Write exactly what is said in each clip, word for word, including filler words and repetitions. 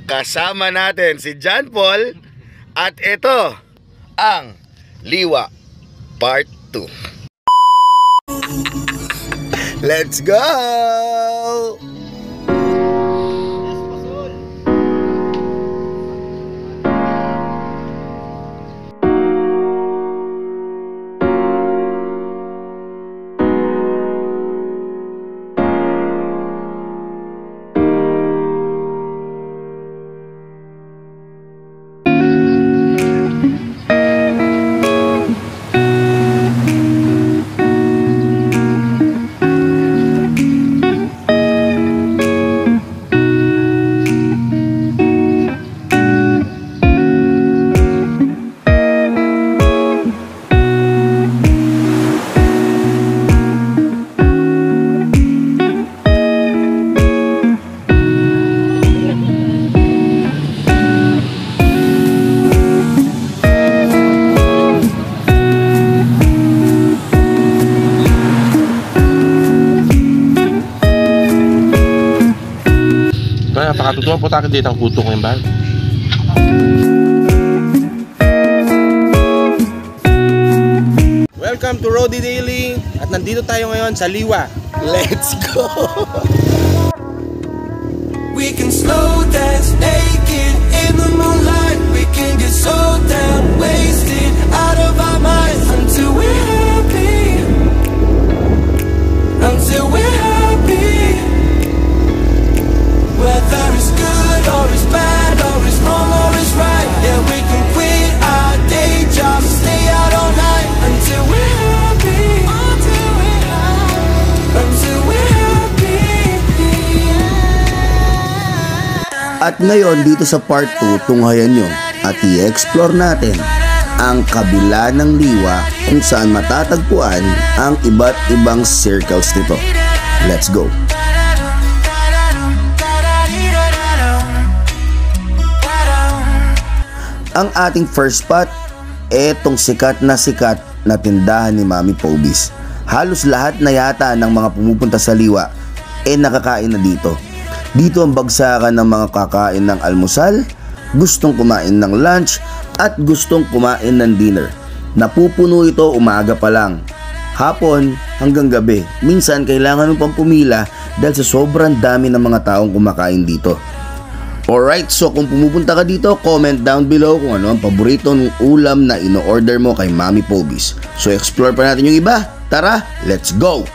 kasama natin si John Paul at ito ang Liwa Part two. Let's go! Napakatutuwa po tayo dito ang kuto ng bahay. Welcome to Rody Daily. At nandito tayo ngayon sa Liwa. Let's go! We can slow dance naked in the moonlight. We can get so damn wasted out of our minds until we're happy. Until we're happy. Whether it's good or it's bad or it's wrong or it's right, yeah, we can quit our day jobs, stay out all night until we're happy. Until we're happy. Until we're happy. At ngayon dito sa part two, tunghayan nyo at i-explore natin ang kabila ng Liwa kung saan matatagpuan ang iba't ibang circles nito. Let's go! Ang ating first spot, etong sikat na sikat na tindahan ni Mami Pobis. Halos lahat na yata ng mga pumupunta sa Liwa eh nakakain na dito. Dito ang bagsakan ng mga kakain ng almusal, gustong kumain ng lunch at gustong kumain ng dinner. Napupuno ito umaga pa lang, hapon hanggang gabi. Minsan kailangan mo pang pumila dahil sa sobrang dami ng mga taong kumakain dito. Alright, so kung pumupunta ka dito, comment down below kung ano ang paborito ng ulam na ino-order mo kay Mami Pobis. So explore pa natin yung iba. Tara, let's go!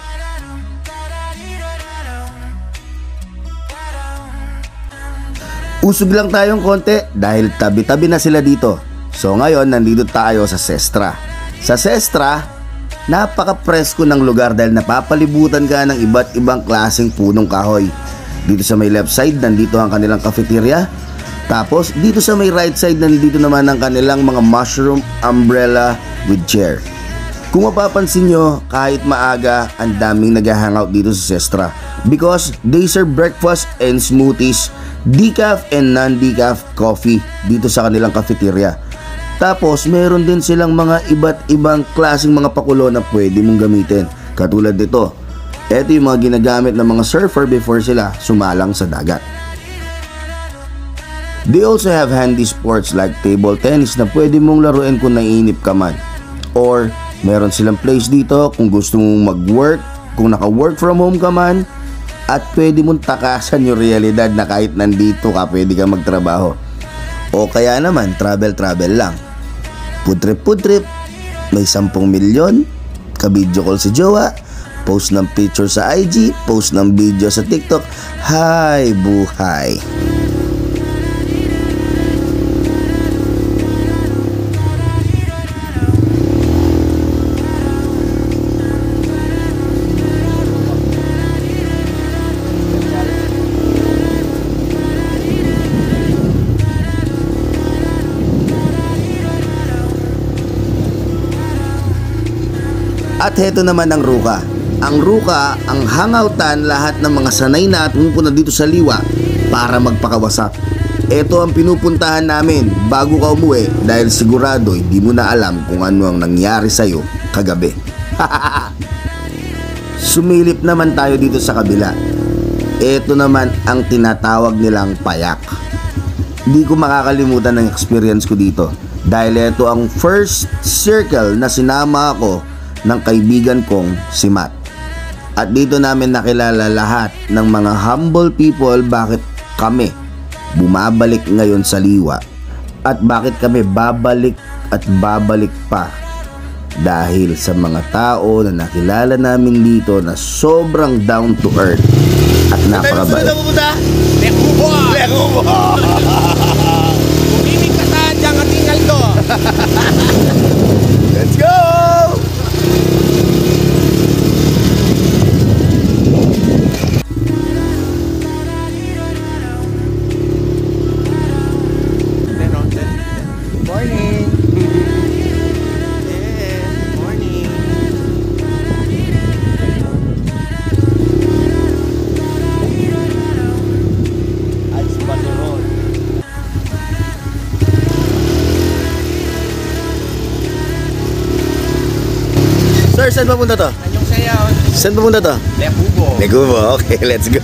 Usog lang tayong konti dahil tabi-tabi na sila dito. So ngayon, nandito tayo sa Sestra. Sa Sestra, napaka-presko ng lugar dahil napapalibutan ka ng iba't ibang klaseng punong kahoy. Dito sa may left side, nandito ang kanilang cafeteria. Tapos, dito sa may right side, nandito naman ang kanilang mga mushroom umbrella with chair. Kung mapapansin nyo, kahit maaga, ang daming nag-hangout dito sa Sestra. Because they serve breakfast and smoothies, decaf and non-decaf coffee dito sa kanilang cafeteria. Tapos, meron din silang mga iba't ibang klaseng mga pakulo na pwede mong gamitin. Katulad nito. Ito yung mga ginagamit ng mga surfer before sila sumalang sa dagat. They also have handy sports like table tennis na pwede mong laruin kung naiinip ka man. Or meron silang place dito kung gusto mong mag-work, kung naka-work from home ka man, at pwede mong takasan yung realidad na kahit nandito ka pwede ka magtrabaho. O kaya naman travel-travel lang. Food trip-food trip, may sampung milyon, ka-video call si jowa, post ng picture sa I G, post ng video sa TikTok. Hay buhay! At heto naman ang Ruka. Ang Ruka, ang hangoutan lahat ng mga sanay na at pumupunta dito sa Liwa para magpakawasak. Ito ang pinupuntahan namin bago ka umuwi dahil sigurado hindi mo na alam kung ano ang nangyari sa'yo kagabi. Sumilip naman tayo dito sa kabila. Ito naman ang tinatawag nilang payak. Di ko makakalimutan ng experience ko dito dahil ito ang first circle na sinama ako ng kaibigan kong si Matt. At dito namin nakilala lahat ng mga humble people bakit kami bumabalik ngayon sa Liwa at bakit kami babalik at babalik pa dahil sa mga tao na nakilala namin dito na sobrang down to earth at napakabait. Lekubo! Lekubo! Umimik ka sa diyang atingal to. Let's go! Morning! Yeah, morning! Ice butter roll. Sir, saan papunta to? Anyong sayaw? Saan papunta to? Lekubo! Lekubo, okay, let's go!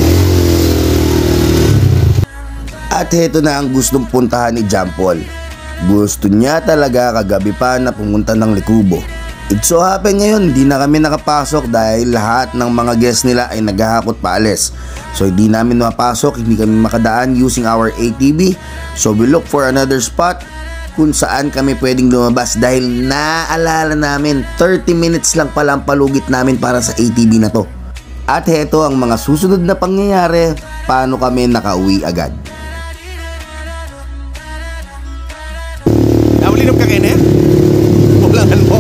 At heto na ang gustong puntahan ni John Paul. Gusto niya talaga kagabi pa na pumunta ng Lekubo. It so happen ngayon, hindi na kami nakapasok dahil lahat ng mga guests nila ay naghahakot paalis. So hindi namin mapasok, hindi kami makadaan using our A T V. So we look for another spot kung saan kami pwedeng lumabas dahil naalala namin thirty minutes lang pala ang palugit namin para sa A T V na to. At heto ang mga susunod na pangyayari, paano kami nakauwi agad. Naulinom ka kene? Bulangan mo.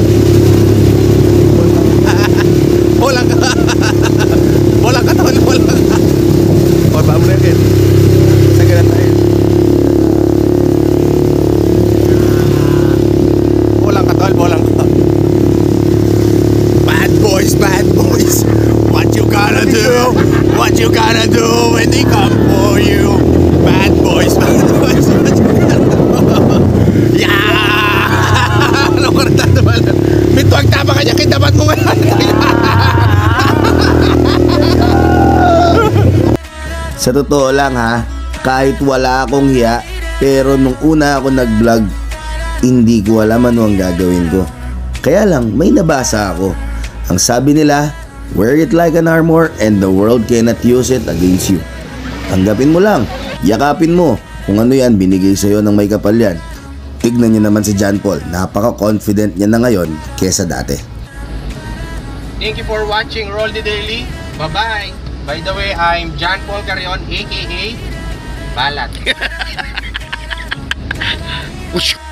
Bulang ka. Bulang ka tol, bulang ka. O, baka mo na yun. Sagalan tayo. Bulang ka tol, bulang ka. Bad boys, bad boys. What you gonna do? What you gonna do when they come for you? Bad boys, bad boys. What you gonna do? Yeah! Ano ko rin tataman? Bituag tama ka niya, kitabat mo ngayon. Sa totoo lang ha, kahit wala akong hiya, pero nung una ako nag-vlog, hindi ko alam ano ang gagawin ko. Kaya lang, may nabasa ako. Ang sabi nila, wear it like an armor and the world cannot use it against you. Tanggapin mo lang, yakapin mo. Kung ano yan, binigay sa'yo ng may kapal yan. Tignan niyo naman si John Paul, napaka-confident niya na ngayon kesa dati. Thank you for watching Roll the Daily. Bye-bye. By the way, I'm John Paul Carrion, aka Balat.